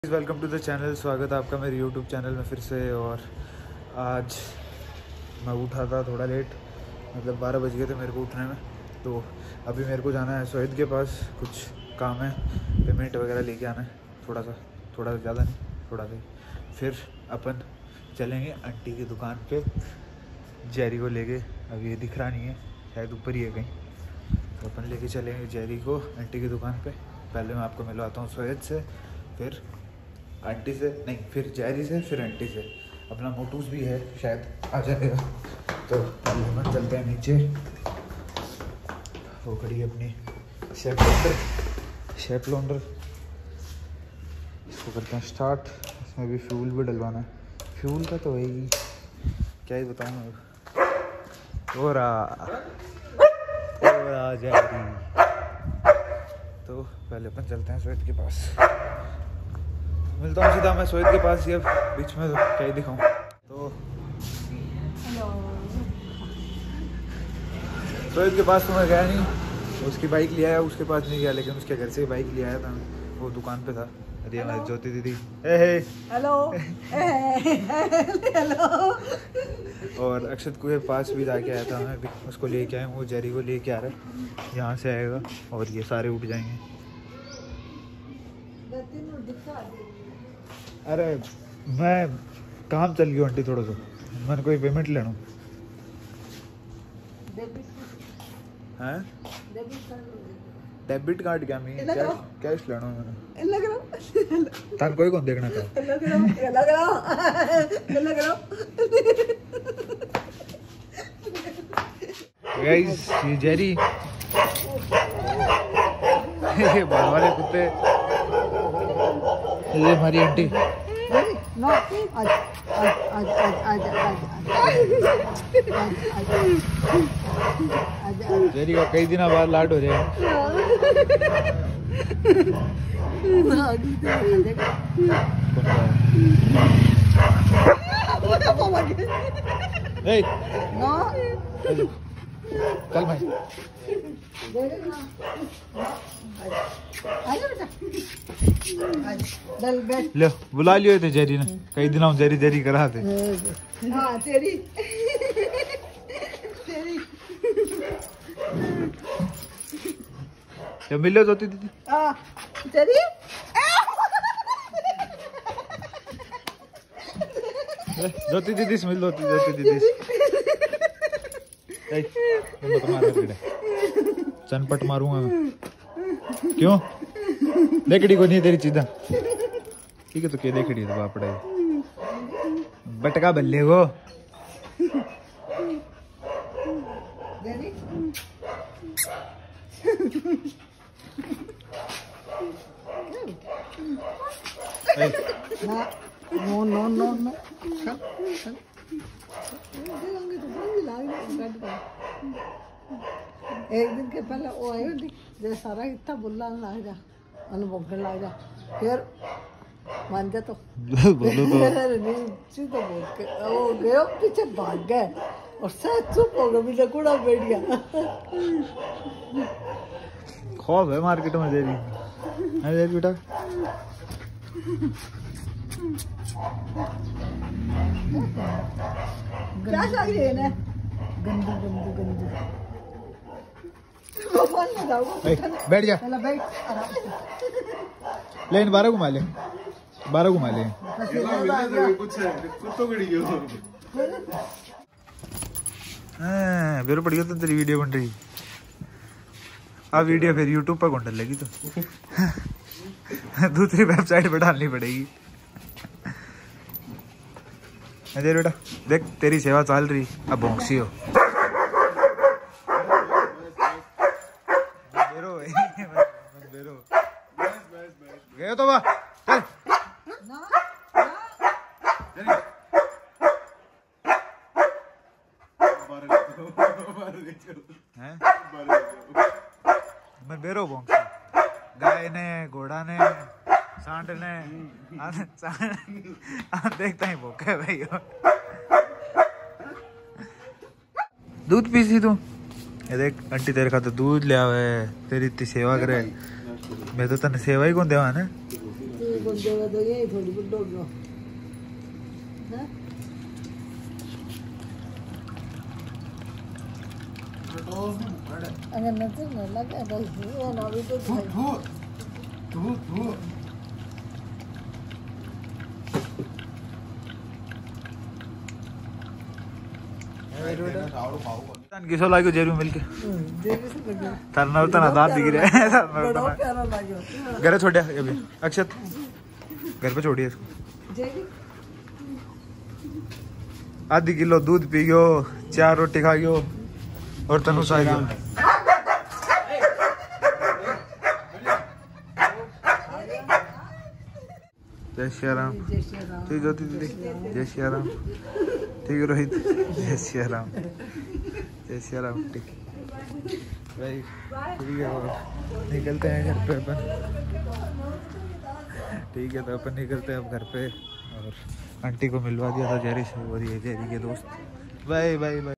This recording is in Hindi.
Welcome to the channel. स्वागत है आपका मेरे यूट्यूब चैनल में फिर से। और आज मैं उठा था थोड़ा लेट, मतलब 12 बज गए थे मेरे को उठने में। तो अभी मेरे को जाना है सोहिद के पास, कुछ काम है, पेमेंट वगैरह लेके आना है, थोड़ा ज़्यादा नहीं, थोड़ा सा। फिर अपन चलेंगे आंटी की दुकान पे जेरी को लेके। अभी ये दिख रहा नहीं है, शायद ऊपर ही है कहीं। तो अपन लेके चलेंगे जेरी को आंटी की दुकान पे। पहले मैं आपको मिलवाता हूँ सोहिद से, फिर आंटी से, नहीं फिर जेरी से, फिर आंटी से। अपना मोटूस भी है, शायद आ जाएगा। तो पहले हम चलते हैं नीचे। वो खड़ी है अपनी शेप लॉन्डर। इसको करते हैं स्टार्ट। इसमें भी फ्यूल भी डलवाना है। फ्यूल का तो वही क्या ही बताऊँ मैं। और जेरी। तो पहले अपन चलते हैं सोहिद के पास। मिलता हूँ सीधा मैं सोहिद के पास। ये बीच में तो क्या ही दिखाऊँ। तो सोहिद के पास तो मैं गया नहीं, उसकी बाइक ले आया, उसके पास नहीं गया, लेकिन उसके घर से बाइक ले आया था। वो दुकान पे था। अरे हमारी ज्योति दीदी, हेलो हेलो। और अक्षत के पास भी जाके आया था मैं, उसको लेके आया। वो जेरी को लेके आ रहा है, यहाँ से आएगा और ये सारे उठ जाएंगे। अरे मैं काम चल गया आंटी, थोड़ा सा मैंने कोई पेमेंट लेना है। डेबिट कार्ड क्या मैं कैश लेना मैंने। तार कोई कौन देखना था। गाइस ये जेरी, ये बाल वाले कुत्ते, ये हमारी आंटी। जेरी का कई दिनों बाद लाड हो रहे हैं। कल भाई ले बुला लियो थे जेरी ने, कई दिनों जेरी जेरी करा थे। हाँ तेरी जब मिलो जोती दीदी जेरी जोती दीदी से मिल लो। जोती दीदी मत मार, चनपट मारूंगा मैं। क्यों देखड़ी को नहीं तेरी चीजा, ठीक है। तो क्या देखड़ी तो बापड़े बटका बल्ले को। नो नो नो नो एक दिन के पहले वो आयो जे सारा इतना बुल्ला लग जा, अनुभव लग जा, फिर मान जा तो बोलो तो बोल के वो गयो पीछे भाग गए और सब चुप हो गए। मुझे कूड़ा बैठ गया। खौफ है मार्केट में दे दी बेटा। क्या लग रही है ना, गंदी गंदी गंदी। बैठ जा, ले 12 घुमा ले, 12 घुमा ले। बेरो पड़ गया तो तेरी वीडियो बन रही। अब वीडियो फिर यूट्यूब पर कौन डालेगी तो दूसरी वेबसाइट पे डालनी पड़ेगी। अजय बेटा देख, तेरी सेवा चल रही, अब भोंकसी हो। गए तो वाह चल मैं बेरो भोंकसी। गाय ने, घोड़ा ने, सांड ने देखता ही भूखे भाई। दूध पी सी तू। ये देख आंटी तेरे खातर दूध ले आवे, तेरी इतनी सेवा करे। मैं तो तेन सेवा ही कौन देवा ना। कौन देगा तो ये थोड़ी बुड्ढो को हां अगर न तो न लगा तो ये ना भी तो तू किसो लाग्यो जेरू मिलके तरना उतना दांत दिख रहा है घर छोड़िया अभी अक्षत घर पे छोड़िए इसको आधी किलो दूध पी गयो 4 रोटी खा गयो और तनु सो गयो जय श्री राम ठीक ज्योति दीदी जय श्री राम ठीक रोहित जय श्री राम ठीक भाई ठीक है निकलते हैं घर पे अपन ठीक है तो अपन निकलते हैं अब घर पे और आंटी को मिलवा दिया था जेरी से वो जेरी के दोस्त बाय बाय बाय।